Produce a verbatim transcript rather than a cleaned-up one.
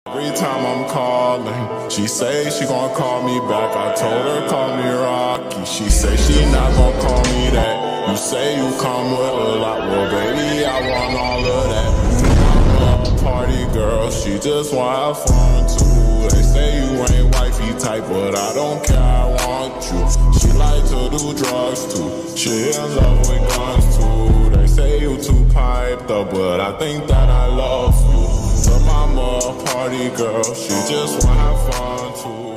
Every time I'm calling, she say she gon' call me back. I told her call me Rocky. She say she not gon' call me that. You say you come with a lot, well baby I want all of that. I'm a party girl, she just wanna have fun too. They say you ain't wifey type, but I don't care, I want you. She like to do drugs too, she in love with guns too. They say you too piped up, but I think that I love you. But mama a party girl, she just wanna have fun too.